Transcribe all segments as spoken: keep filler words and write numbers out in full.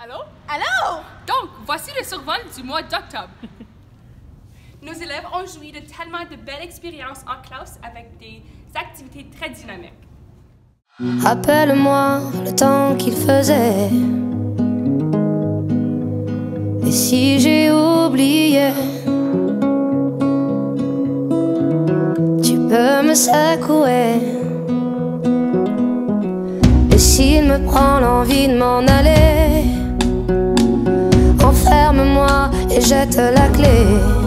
Allô? Allô? Donc, voici le survol du mois d'octobre. Nos élèves ont joui de tellement de belles expériences en classe avec des activités très dynamiques. Rappelle-moi le temps qu'il faisait. Et si j'ai oublié, tu peux me secouer. Et s'il me prend l'envie de m'en aller, enferme-moi et jette la clé.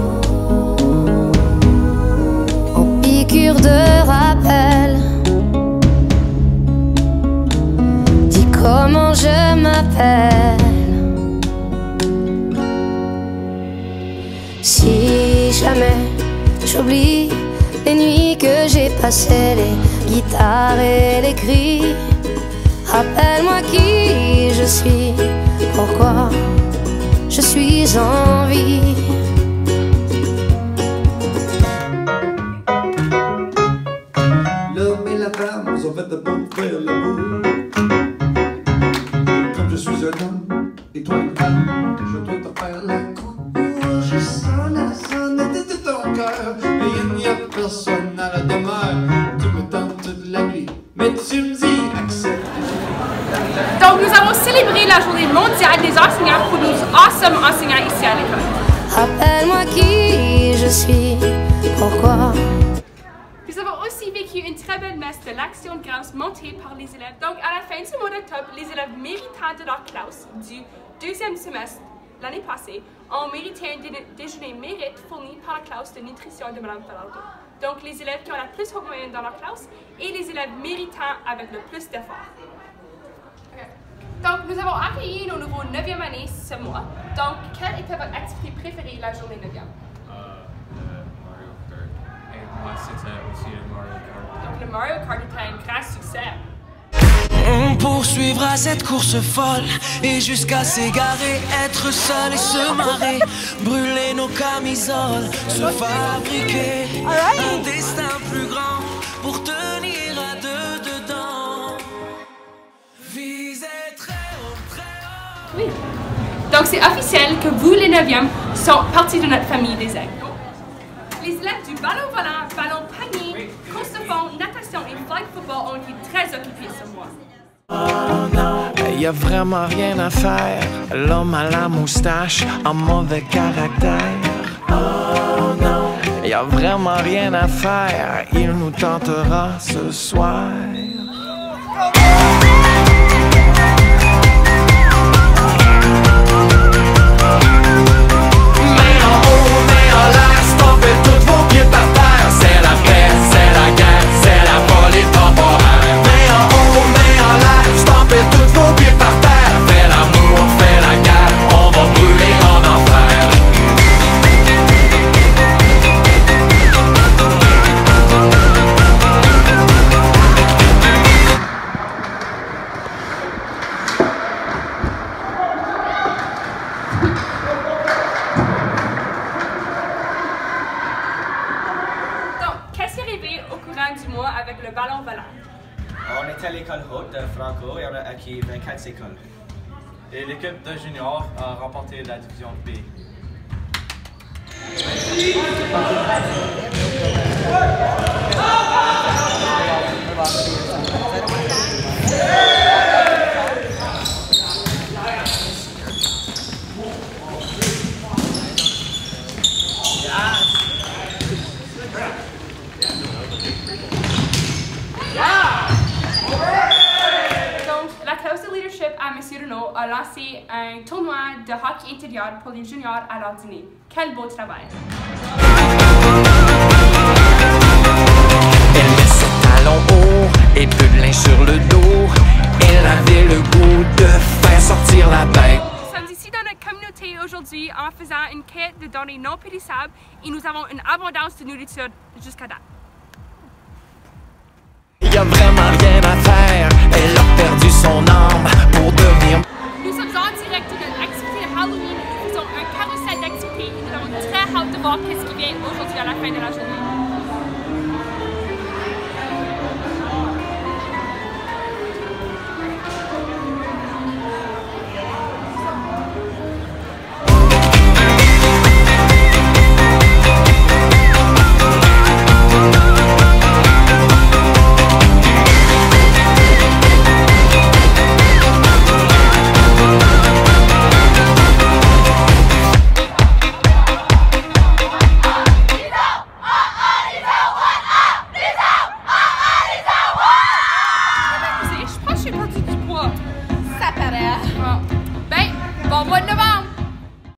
En piqûre de rappel, dis comment je m'appelle. Si jamais j'oublie les nuits que j'ai passées, les guitares et les cris, rappelle-moi qui je suis, pourquoi je suis en vie. L'homme et la femme sont faits pour faire l'amour. Comme je suis un homme et toi une femme, je dois te faire la cour. Je sens la sonnette de ton cœur, et il n'y a personne à la demeure. Tu me tentes toute la nuit, mais tu me dis accepte. Donc, nous avons célébré la journée mondiale des enseignants pour nos awesome enseignants ici à l'école. Rappelle-moi qui je suis, pourquoi. Nous avons aussi vécu une très belle messe de l'Action de grâce montée par les élèves. Donc, à la fin du mois d'octobre, les élèves méritants de leur classe du deuxième semestre l'année passée ont mérité un dé déjeuner mérite fourni par la classe de nutrition de Madame Falardeau. Donc, les élèves qui ont la plus haute moyenne dans leur classe et les élèves méritants avec le plus d'efforts. Okay. Donc, nous avons accueilli nos nouveaux neuvième année ce mois. Donc, quelle était votre activité préférée la journée neuvième? Euh, le Mario Kart. Et moi, c'était aussi le Mario Kart. Donc, le Mario Kart était un grand succès. On poursuivra cette course folle et jusqu'à s'égarer, être seul et se marrer, brûler nos camisoles, se fabriquer un destin plus grand pour tenir à deux dedans. Viser très haut, très haut. Oui. Donc, c'est officiel que vous, les neuvièmes, sont partie de notre famille des aigles. Les élèves du ballon volant, ballon panier, course de fond, natation et flag football ont été très occupés ce mois. Oh non, y a vraiment rien à faire. L'homme à la moustache, un mauvais caractère. Oh non, y a vraiment rien à faire. Il nous tentera ce soir. Au courant du mois avec le ballon volant. On était à l'école haute de Franco et on a acquis vingt-quatre écoles. Et l'équipe de juniors a remporté la division B. À M. Renaud a lancé un tournoi de hockey intérieur pour les juniors à leur dîner. Quel beau travail! Elle met ses talons hauts et peu de linge sur le dos. Elle avait le goût de faire sortir la bête. Nous sommes ici dans notre communauté aujourd'hui en faisant une quête de denrées non périssables et nous avons une abondance de nourriture jusqu'à date. Il y a vraiment rien à faire. Elle a perdu son âme pour devenir. Nous sommes en direct de notre activité de Halloween. Nous faisons un carrousel d'activités et nous avons très hâte de voir ce qui vient aujourd'hui à la fin de la journée.